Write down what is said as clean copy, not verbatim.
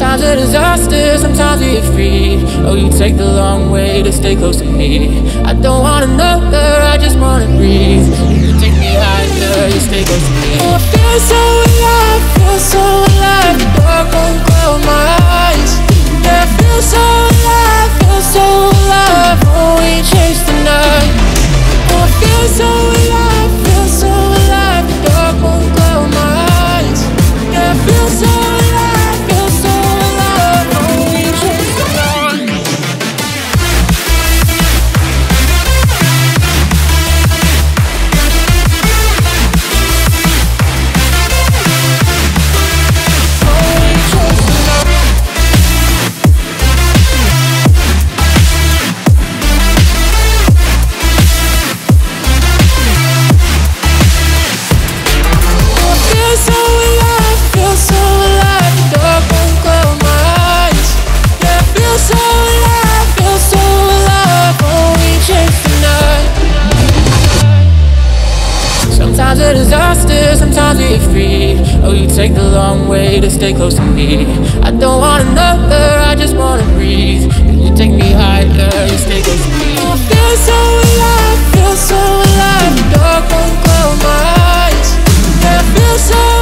Sometimes a disaster, sometimes we get free. Oh, you take the long way to stay close to me. I don't want another, I just wanna breathe. You take me higher, you stay close to me. Oh, I feel so alive, feel so alive. The dark won't close my eyes. Yeah, I feel so alive, feel so alive. Oh, we chase the night. Oh, I feel so alive, feel so alive. The dark won't close my eyes. Yeah, I feel so alive, feel so alive. Oh, we chase the night. Sometimes a disaster, sometimes we get free. Oh, you take the long way to stay close to me. I don't want another, I just wanna breathe. You take me higher, you stay close to me. I feel so alive, feel so alive. The dark won't close my eyes. Yeah, I feel so